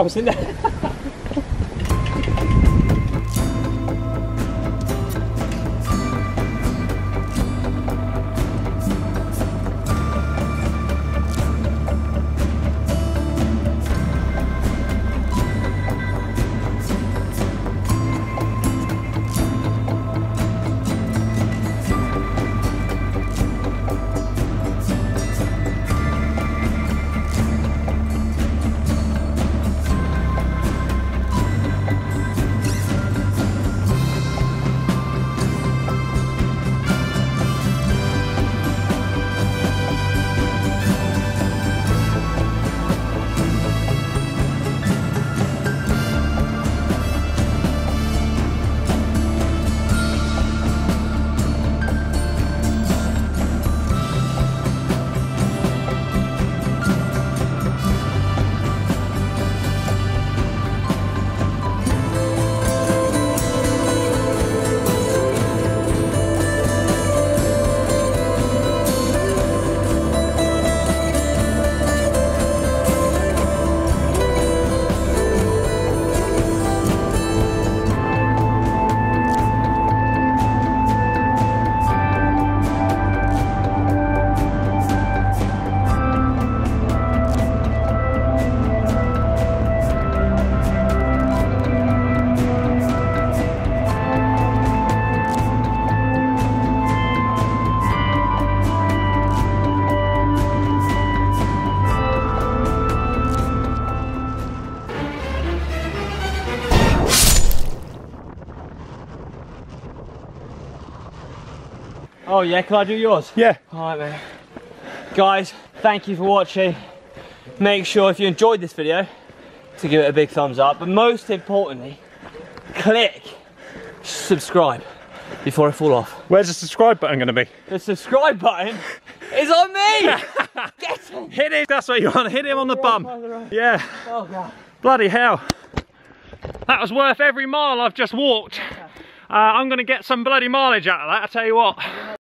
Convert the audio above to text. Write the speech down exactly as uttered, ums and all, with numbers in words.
I was in there. Oh yeah, can I do yours? Yeah. Alright man. Guys, thank you for watching. Make sure if you enjoyed this video to give it a big thumbs up, but most importantly, click subscribe before I fall off. Where's the subscribe button going to be? The subscribe button is on me! Get him! Hit him, that's what you want, hit him on the bum. Yeah. Oh God. Bloody hell. That was worth every mile I've just walked. Uh, I'm going to get some bloody mileage out of that, I tell you what.